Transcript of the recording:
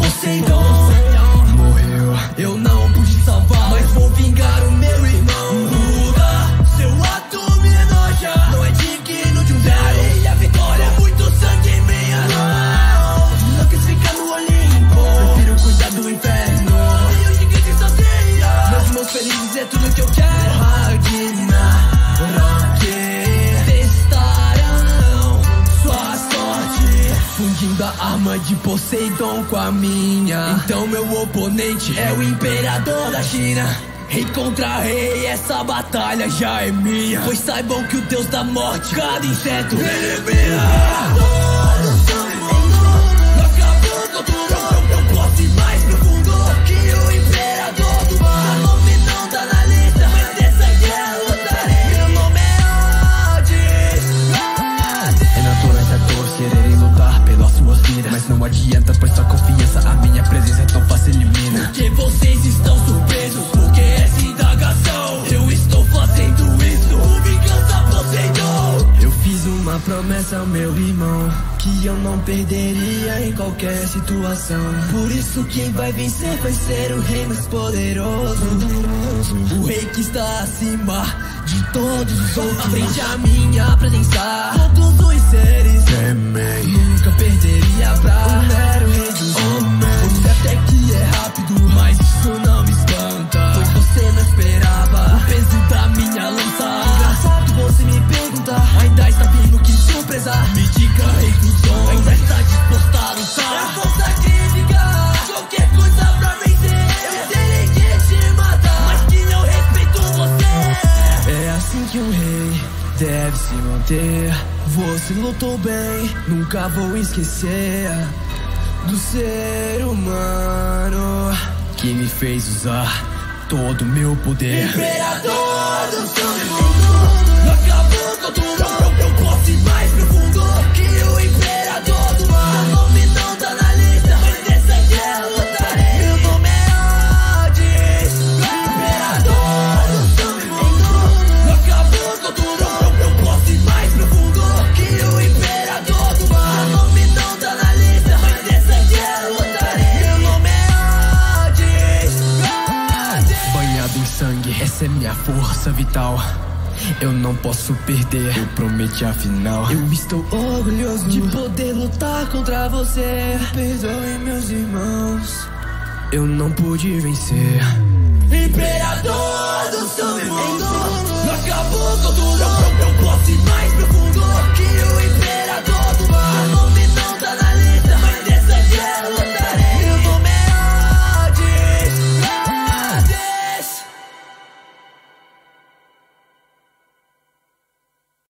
Poseidon. Morreu, eu não pude salvar, mas vou vingar o meu irmão. Buda, seu ato me enoja, não é digno de um zero. E a vitória, muito sangue em minha mão. Não quis ficar no Olimpo, prefiro cuidar do inferno. E hoje que se sacia, meus irmãos felizes é tudo que eu quero. Fundindo a arma de Poseidon com a minha. Então meu oponente é o imperador da China. Rei contra rei, essa batalha já é minha. Pois saibam que o deus da morte, cada inseto elimina. Acabou com tudo, eu posso ir mais profundo que o imperador do mar. Meu nome não tá na lista, mas dessa guerra lutarei. Meu nome é Hades. É natureza dor, quererem lutar pelas suas vidas, mas não adianta, pois sua confiança, a minha presença é tão fácil elimina. Porque vocês estão surpresos, porque essa indagação eu estou fazendo isso. O vingança Poseidon. Eu fiz uma promessa ao meu irmão, que eu não perderia em qualquer situação. Por isso quem vai vencer vai ser o rei mais poderoso. O rei que está acima de todos os outros. À frente a minha presença, todos os seres temem. Nunca perderia pra um mero rei dos homens. Até que é rápido, mas isso não me espanta, pois você não esperava o peso da minha lança. Engraçado você me perguntar, ainda está vindo, que surpresa. Me diga, rei dos homens, ainda está disposto a lutar. É força crítica, qualquer coisa pra vencer. Eu serei que te matar, mas que não respeito você. É assim que um rei deve se manter. Você lutou bem, nunca vou esquecer do ser humano que me fez usar todo o meu poder. Imperador do mundo, acabou com tudo, eu posso ir mais profundo que o imperador do mar. Meu nome não tá na lista, mas nessa guerra lutarei. Meu nome é Hades. Imperador do mundo, acabou com tudo, eu posso ir mais profundo que o imperador do mar. Meu nome não tá na lista, mas nessa guerra lutarei. Meu nome é Hades. Banhado em sangue, essa é minha força vital. Eu não posso perder, eu prometi afinal. Eu estou orgulhoso de poder lutar contra você. Perdoe meus irmãos, eu não pude vencer. Imperador do Sul.